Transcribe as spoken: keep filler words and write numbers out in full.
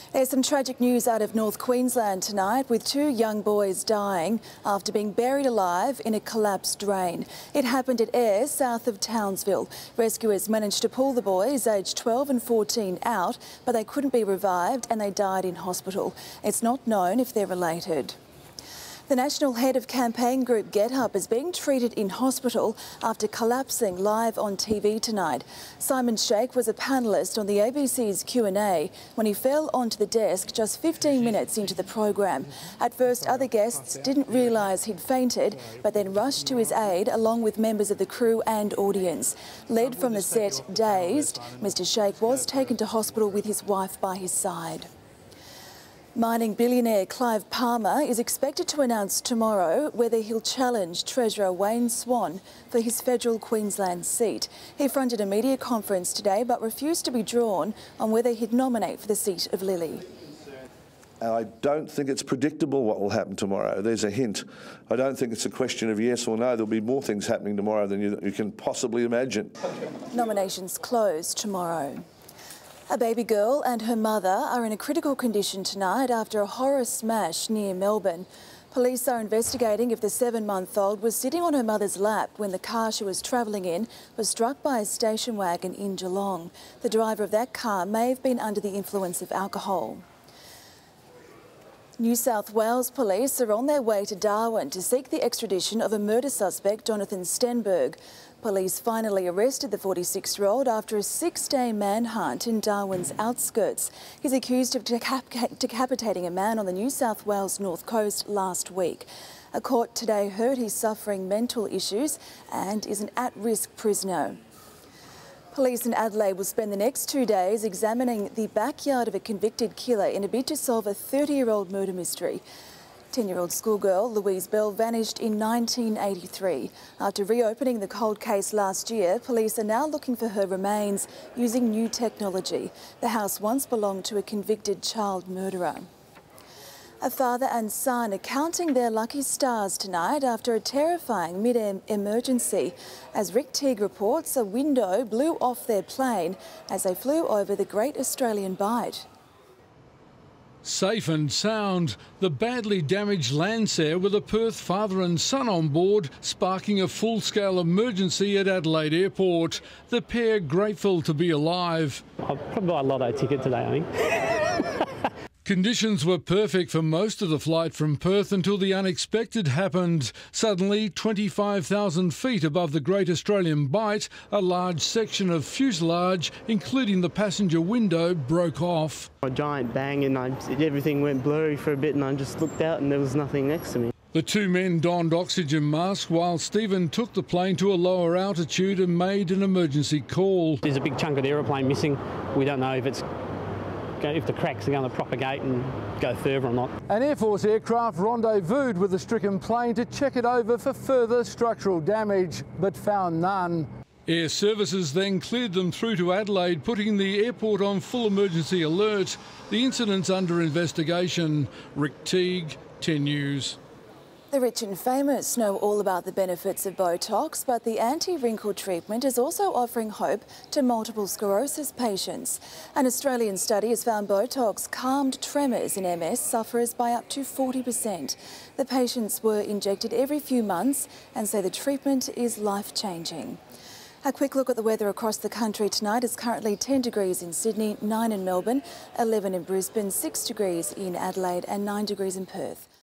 There's some tragic news out of North Queensland tonight, with two young boys dying after being buried alive in a collapsed drain. It happened at Ayr, south of Townsville. Rescuers managed to pull the boys, aged twelve and fourteen, out, but they couldn't be revived and they died in hospital. It's not known if they're related. The national head of campaign group Get Up is being treated in hospital after collapsing live on T V tonight. Simon Sheikh was a panellist on the A B C's Q and A when he fell onto the desk just fifteen minutes into the program. At first, other guests didn't realise he'd fainted, but then rushed to his aid along with members of the crew and audience. Led from the set dazed, Mister Sheikh was taken to hospital with his wife by his side. Mining billionaire Clive Palmer is expected to announce tomorrow whether he'll challenge Treasurer Wayne Swan for his federal Queensland seat. He fronted a media conference today but refused to be drawn on whether he'd nominate for the seat of Lilly. I don't think it's predictable what will happen tomorrow. There's a hint. I don't think it's a question of yes or no. There'll be more things happening tomorrow than you, you can possibly imagine. Nominations close tomorrow. A baby girl and her mother are in a critical condition tonight after a horror smash near Melbourne. Police are investigating if the seven-month-old was sitting on her mother's lap when the car she was travelling in was struck by a station wagon in Geelong. The driver of that car may have been under the influence of alcohol. New South Wales police are on their way to Darwin to seek the extradition of a murder suspect, Jonathan Stenberg. Police finally arrested the forty-six-year-old after a six-day manhunt in Darwin's outskirts. He's accused of decap decapitating a man on the New South Wales North Coast last week. A court today heard he's suffering mental issues and is an at-risk prisoner. Police in Adelaide will spend the next two days examining the backyard of a convicted killer in a bid to solve a thirty-year-old murder mystery. ten-year-old schoolgirl Louise Bell vanished in nineteen eighty-three. After reopening the cold case last year, police are now looking for her remains using new technology. The house once belonged to a convicted child murderer. A father and son are counting their lucky stars tonight after a terrifying mid-air emergency. As Rick Teague reports, a window blew off their plane as they flew over the Great Australian Bight. Safe and sound, the badly damaged Lancer with a Perth father and son on board, sparking a full-scale emergency at Adelaide Airport. The pair grateful to be alive. I'll probably buy a lotto ticket today, I think. Conditions were perfect for most of the flight from Perth until the unexpected happened. Suddenly, twenty-five thousand feet above the Great Australian Bight, a large section of fuselage, including the passenger window, broke off. A giant bang and I, everything went blurry for a bit and I just looked out and there was nothing next to me. The two men donned oxygen masks while Stephen took the plane to a lower altitude and made an emergency call. There's a big chunk of the aeroplane missing. We don't know if it's if the cracks are going to propagate and go further or not. An Air Force aircraft rendezvoused with the stricken plane to check it over for further structural damage, but found none. Air Services then cleared them through to Adelaide, putting the airport on full emergency alert. The incident's under investigation. Rick Teague, ten News. The rich and famous know all about the benefits of Botox, but the anti-wrinkle treatment is also offering hope to multiple sclerosis patients. An Australian study has found Botox calmed tremors in M S sufferers by up to forty percent. The patients were injected every few months and say the treatment is life-changing. A quick look at the weather across the country tonight. It's currently ten degrees in Sydney, nine in Melbourne, eleven in Brisbane, six degrees in Adelaide and nine degrees in Perth.